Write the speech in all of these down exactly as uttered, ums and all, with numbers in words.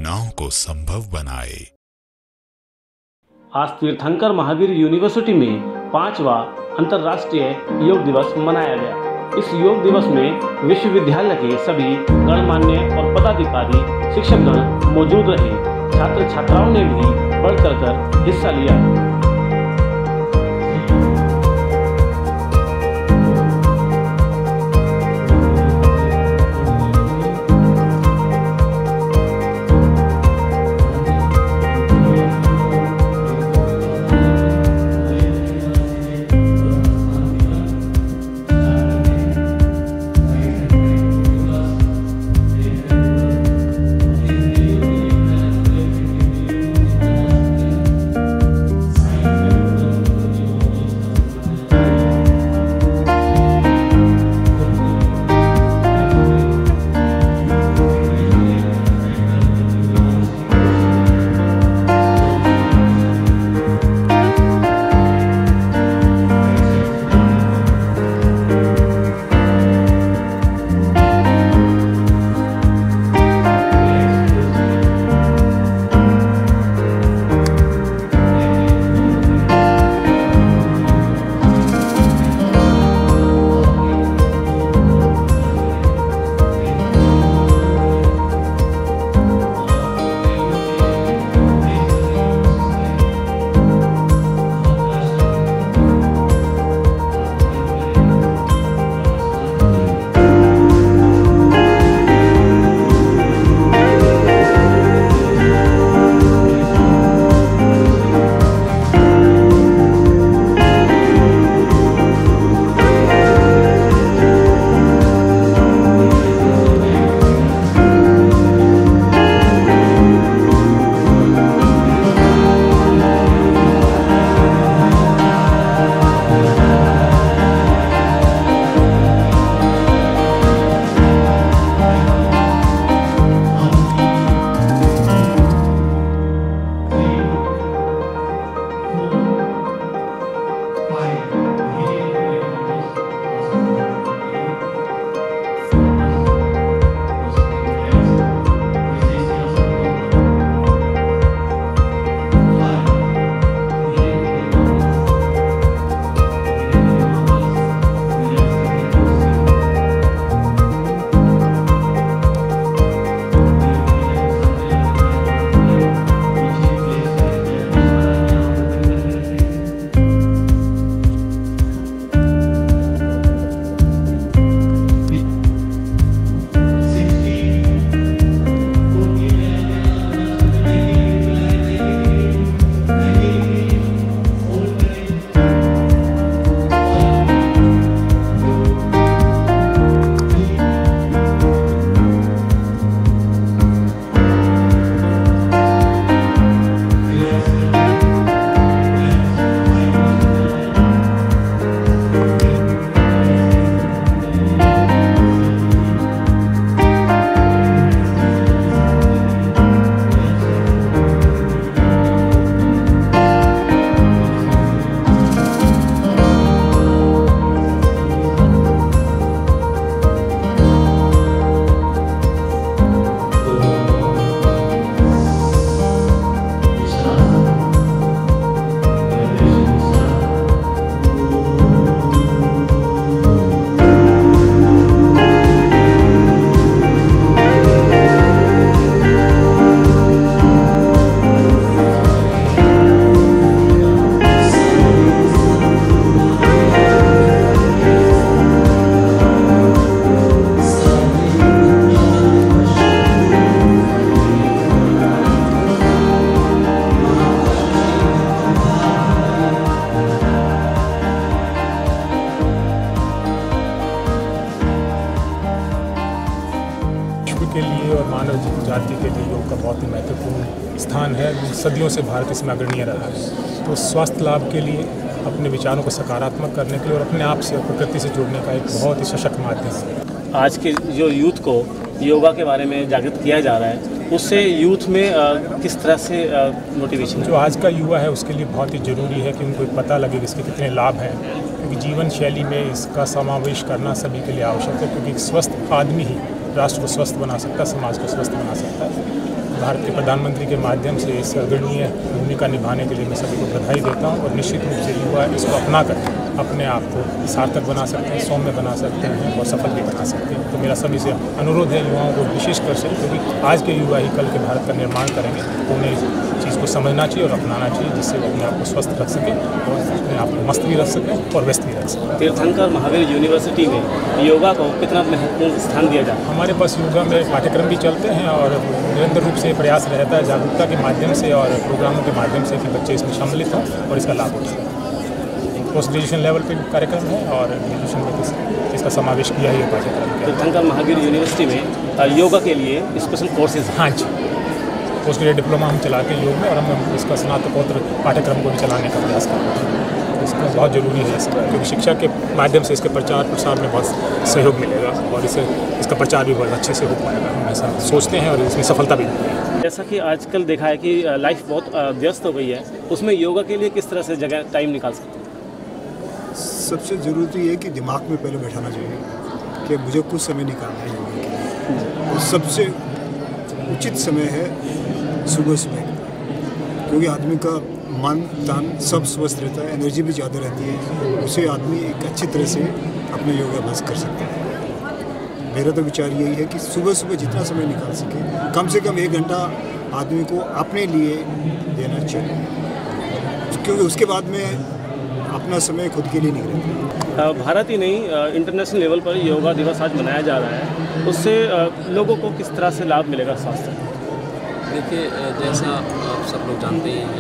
कल्पनाओं को संभव बनाए। आज तीर्थंकर महावीर यूनिवर्सिटी में पांचवा अंतर्राष्ट्रीय योग दिवस मनाया गया। इस योग दिवस में विश्वविद्यालय के सभी गणमान्य और पदाधिकारी शिक्षकगण मौजूद रहे। छात्र छात्राओं ने भी बढ़ चढ़कर हिस्सा लिया। के लिए और मानव जाति के लिए योग का बहुत ही महत्वपूर्ण स्थान है। सदियों से भारत इसमें अग्रणीय रहा है। तो स्वास्थ्य लाभ के लिए, अपने विचारों को सकारात्मक करने के लिए और अपने आप से और प्रकृति से जुड़ने का एक बहुत ही सशक्त माध्यम है। आज के जो यूथ को योगा के बारे में जागृत किया जा रहा है, उससे यूथ में आ, किस तरह से मोटिवेशन? जो आज का युवा है उसके लिए बहुत ही ज़रूरी है कि उनको पता लगे कि इसके कितने लाभ हैं, क्योंकि जीवन शैली में इसका समावेश करना सभी के लिए आवश्यक है, क्योंकि एक स्वस्थ आदमी ही राष्ट्र को स्वस्थ बना सकता है, समाज को स्वस्थ बना सकता है। भारत के प्रधानमंत्री के माध्यम से इस अग्रणीय भूमिका निभाने के लिए मैं सभी को बधाई देता हूँ। और निश्चित रूप से युवा इसको अपना कर अपने आप को सार्थक बना सकते हैं, सौम्य बना सकते हैं और सफल भी बना सकते हैं। तो मेरा सभी से अनुरोध है युवाओं को विशेषकर से, क्योंकि आज के युवा ही कल के भारत का निर्माण करेंगे, तो उन्हें इस चीज़ को समझना चाहिए और अपनाना चाहिए, जिससे वो अपने आप को स्वस्थ रख सकें और अपने आप को मस्त भी रख सकें और व्यस्त भी रख सकें। तीर्थंकर महावीर यूनिवर्सिटी में योगा को कितना महत्वपूर्ण स्थान दिया जाता है? हमारे पास योगा में पाठ्यक्रम भी चलते हैं और निरंतर रूप से प्रयास रहता है जागरूकता के माध्यम से और प्रोग्रामों के माध्यम से कि बच्चे इसमें सम्मिलित हों और इसका लाभ उठाएं। पोस्ट ग्रेजुएशन लेवल पे कार्यक्रम है और ग्रेजुएशन में इसका समावेश किया है ये पाठ्यक्रम। तीर्थंकर महावीर यूनिवर्सिटी में योगा के लिए स्पेशल कोर्सेज? हाँ जी, पोस्ट ग्रेजुएट डिप्लोमा हम चलाते हैं योग में और हम इसका स्नातकोत्तर पाठ्यक्रम को भी चलाने का प्रयास करते हैं। इसका बहुत ज़रूरी है इसका, क्योंकि शिक्षा के माध्यम से इसके प्रचार प्रसार में बहुत सहयोग मिलेगा और इसे इसका प्रचार भी बहुत अच्छे से हो पाएगा, हम ऐसा सोचते हैं और इसमें सफलता भी मिलेगी। जैसा कि आजकल देखा है कि लाइफ बहुत व्यस्त हो गई है, उसमें योगा के लिए किस तरह से जगह टाइम निकाल सकते हैं? सबसे ज़रूरी है कि दिमाग में पहले बैठाना चाहिए कि मुझे कुछ समय निकालना है योगा के लिए। तो सबसे उचित समय है सुबह सुबह, क्योंकि आदमी का मन तन सब स्वस्थ रहता है, एनर्जी भी ज़्यादा रहती है, उसे आदमी एक अच्छी तरह से अपने योगाभ्यास कर सकता है। मेरा तो विचार यही है कि सुबह सुबह जितना समय निकाल सके, कम से कम एक घंटा आदमी को अपने लिए देना चाहिए, क्योंकि उसके बाद में अपना समय खुद के लिए नहीं रहता। भारत ही नहीं, इंटरनेशनल लेवल पर योगा दिवस आज मनाया जा रहा है, उससे लोगों को किस तरह से लाभ मिलेगा स्वास्थ्य? देखिए, जैसा आप सब लोग जानते हैं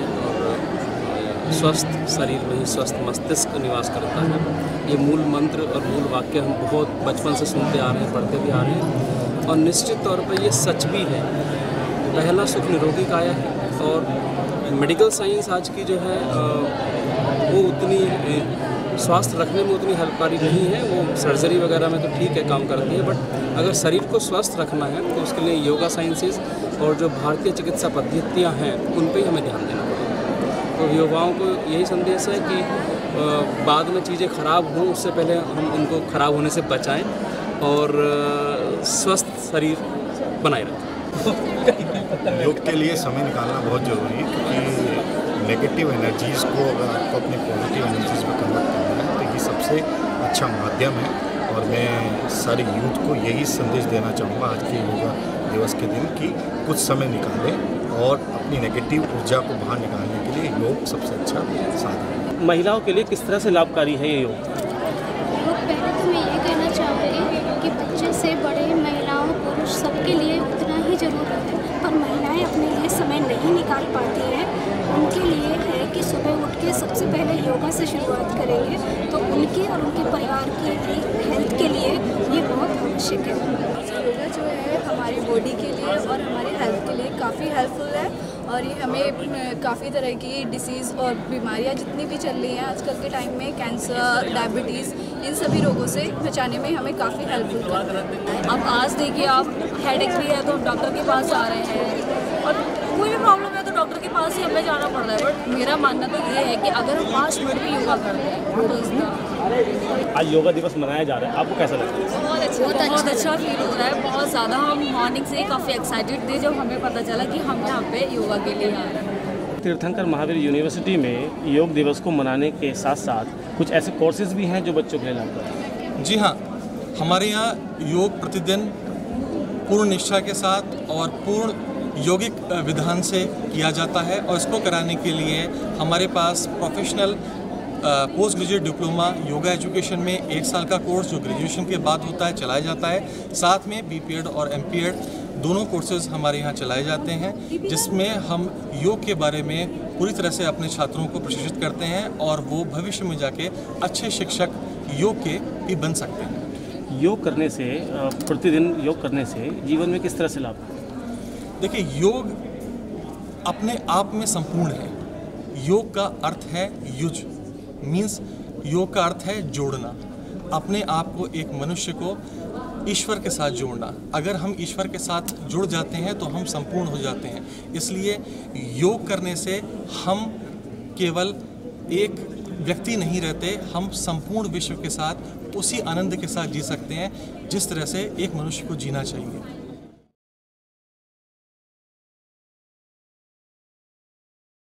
और स्वस्थ शरीर में ही स्वस्थ मस्तिष्क निवास करता है, ये मूल मंत्र और मूल वाक्य हम बहुत बचपन से सुनते आ रहे हैं, पढ़ते भी आ रहे हैं और निश्चित तौर पर ये सच भी है। पहला सुख निरोगी काया है और मेडिकल साइंस आज की जो है वो उतनी स्वास्थ्य रखने में उतनी हेल्पकारी नहीं है। वो सर्जरी वगैरह में तो ठीक है काम करती है, बट अगर शरीर को स्वस्थ रखना है तो उसके लिए योगा साइंसेज और जो भारतीय चिकित्सा पद्धतियाँ हैं उन पे ही हमें ध्यान देना पड़ेगा। तो युवाओं को यही संदेश है कि बाद में चीज़ें ख़राब हों उससे पहले हम उनको ख़राब होने से बचाएं और स्वस्थ शरीर बनाए रखें। योग के लिए समय निकालना बहुत ज़रूरी है, क्योंकि नेगेटिव एनर्जीज़ को अगर आपको अपनी पॉजिटिव एनर्जीज़ में कन्वर्ट करना है तो ये सबसे अच्छा माध्यम है। और मैं सारे यूथ को यही संदेश देना चाहूँगा आज के योगा दिवस के दिन कि कुछ समय निकालें और अपनी नेगेटिव ऊर्जा को बाहर निकालने के लिए योग सबसे अच्छा साधन है। महिलाओं के लिए किस तरह से लाभकारी है ये योग? पहले तो मैं ये कहना चाहूँगी कि बच्चे से बड़े, महिलाओं पुरुष सबके लिए उतना ही ज़रूरत है, पर महिलाएं अपने लिए समय नहीं निकाल पाती हैं। उनके लिए है कि सुबह उठ के सबसे पहले योगा से शुरुआत करेंगे तो उनके और उनके परिवार की हेल्थ के लिए ये बहुत आवश्यक है। योगा जो है हमारी बॉडी के लिए और हमारे हेल्थ के लिए काफ़ी हेल्पफुल है और ये हमें काफ़ी तरह की डिसीज़ और बीमारियां जितनी भी चल रही हैं आजकल के टाइम में, कैंसर, डायबिटीज़, इन सभी रोगों से बचाने में हमें काफ़ी हेल्पफुल करता है। अब आज देखिए, आप हेडेक भी है तो हम डॉक्टर के पास जा रहे हैं और कोई भी प्रॉब्लम है तो डॉक्टर के पास ही हमें जाना पड़ रहा है, बट मेरा मानना तो ये है कि अगर हम पाँच मिनट भी योगा करते हैं तो इसका। आज योगा दिवस मनाया जा रहा है, आपको कैसा लगता है? बहुत अच्छा बहुत अच्छा फील हो रहा है, बहुत ज़्यादा। हम मॉर्निंग से ही काफ़ी एक्साइटेड थे जब हमें पता चला कि हम यहाँ पे योगा के लिए आ रहे हैं। तीर्थंकर महावीर यूनिवर्सिटी में योग दिवस को मनाने के साथ साथ कुछ ऐसे कोर्सेज भी हैं जो बच्चों के लिए लाभकारी हैं। जी हाँ, हमारे यहाँ योग प्रतिदिन पूर्ण निष्ठा के साथ और पूर्ण यौगिक विधान से किया जाता है और इसको कराने के लिए हमारे पास professional post graduate diploma yoga education में एक साल का कोर्स जो ग्रेजुएशन के बाद होता है चलाया जाता है। साथ में बी पी एड और एम पी एड दोनों कोर्सेज हमारे यहाँ चलाए जाते हैं, जिसमें हम योग के बारे में पूरी तरह से अपने छात्रों को प्रशिक्षित करते हैं और वो भविष्य में जाके अच्छे शिक्षक योग के भी बन सकते हैं। योग करने से, प्रतिदिन योग करने से जीवन में किस तरह से लाभ? देखिए, योग अपने आप में संपूर्ण है। योग का अर्थ है युज, मीन्स योग का अर्थ है जोड़ना, अपने आप को एक मनुष्य को ईश्वर के साथ जोड़ना। अगर हम ईश्वर के साथ जुड़ जाते हैं तो हम संपूर्ण हो जाते हैं। इसलिए योग करने से हम केवल एक व्यक्ति नहीं रहते, हम संपूर्ण विश्व के साथ उसी आनंद के साथ जी सकते हैं जिस तरह से एक मनुष्य को जीना चाहिए।